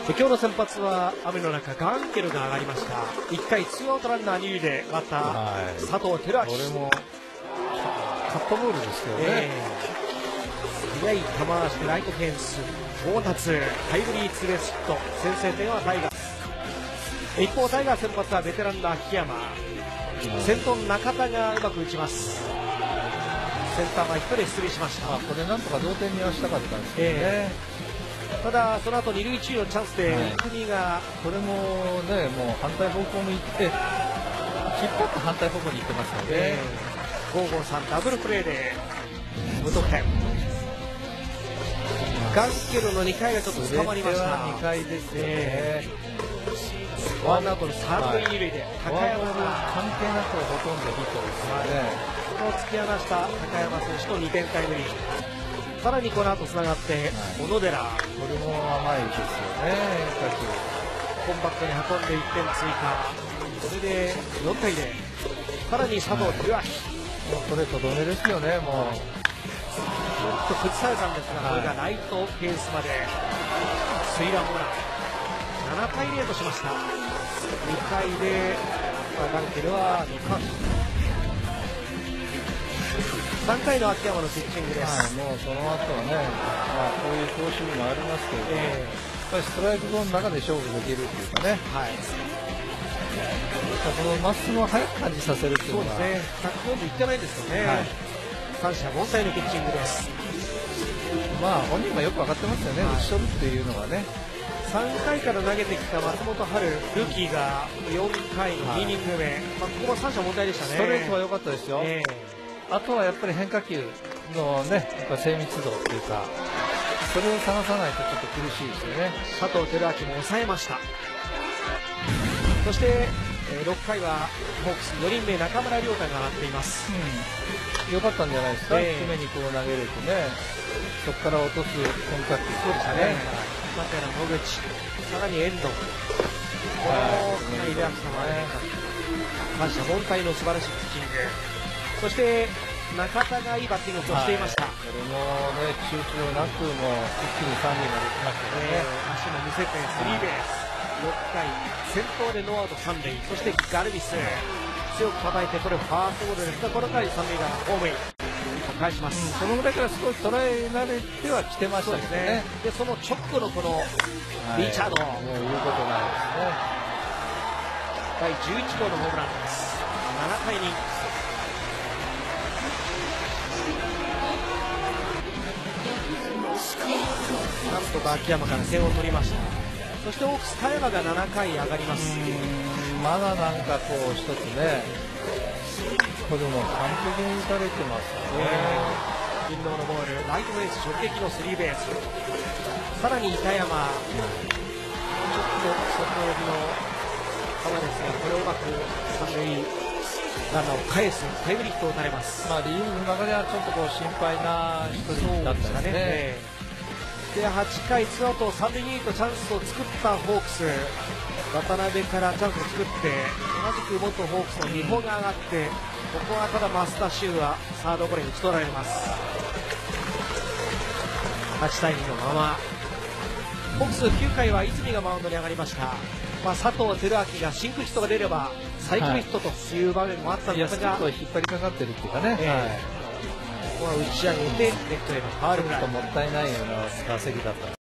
今日の先発は雨の中ガンケルが上がりました。1回ツーアウトランナー2塁でバッター佐藤輝明。 これもカットボールですけどね、 速い球足でライトフェンス到達、タイムリーツーベースヒット、先制点はタイガース。一方タイガース先発はベテランの秋山、先頭中田がうまく打ちます。センター前1人出塁しました。 これなんとか同点にはしたかったんですけどね、 ただその後二塁一塁のチャンスで国が、 これもね、もう反対方向に行って引っ張って反対方向に行ってますので、 553ダブルプレーで無得点。ガンケルの2回がちょっと捕まりました。 2回ですよね、 ワンアウトの3塁2塁で高山が関係なくほとんどヒットですよね。 この突き放した高山選手と2点タイムリー、さらにこの後つながって小野寺、 これも甘いですよね、変化球コンパクトに運んで1点追加、これで4対0、さらに佐藤輝明、 これとどめですよね。もうちょっと崩されたんですが、これがライトフェンスまでスリーランホームラン、7対0としました。2回でガンケルは2冠、3回の秋山のピッチングです。 もうその後はね、こういう投手にもありますけれども、やっぱりストライクゾーンの中で勝負できるっていうかね、このまっすぐを速く感じさせるっていうのは、 そうですね、140いってないですよね、三者凡退のピッチングです。 本人もよく分かってますよね、打ち取るっていうのはね。 3回から投げてきた松本春ルーキーが4回の2イニング目、ここも三者凡退でしたね。 ストレートは良かったですよ、あとはやっぱり変化球のね、やっぱ精密度っていうか、それを探さないとちょっと苦しいですよね。 佐藤輝明も抑えました。そして6回はホークス4人目中村亮太が上がっています。 良かったんじゃないですか、低めにこう投げれてね、そこから落とす変化球、 そうでしたね、バッターの野口、さらに遠藤、この入れ合った三者凡退の素晴らしいピッチング、そして中田がいいバッティングをしていました。 これもね、躊躇なくもう一気に3塁まで行きましたね。 足も見せてスリーベース、6回先頭でノーアウト3塁、そしてガルビス強く叩いて、これファーストゴロですが、この回三塁ランナーホームイン返します。 そのぐらいから少し捉え慣れてはきてましたけどね。 でその直後のこのリチャード、 もう言うことないですね。 第11号のホームランです。7対2。なんとか秋山から点を取りました。そしてオークス田山が7回上がります。 まだなんかこう一つね、これも完璧に打たれてますよね。 金堂のボール、ライトフェンス直撃のスリーベース、さらに板山、ちょっと外寄りの球ですが、これをうまく三塁ランナーを返すタイムリーヒットを打たれます。 リーグの中ではちょっとこう心配な一人だったんですね。 で8回ツーアウト3塁2塁とチャンスを作ったホークス、渡辺からチャンスを作って、同じく元ホークスの日本が上がって、ここはただ増田修はサードゴロに打ち取られます。8対2のまま、ホークス9回は泉がマウンドに上がりました。佐藤輝明がシンクヒットが出ればサイクルヒットという場面もあったんですが、 引っ張りかかってるっていうかね、 ここは打ち上げてレフトへのファウルフライ。 もったいないような打席だった。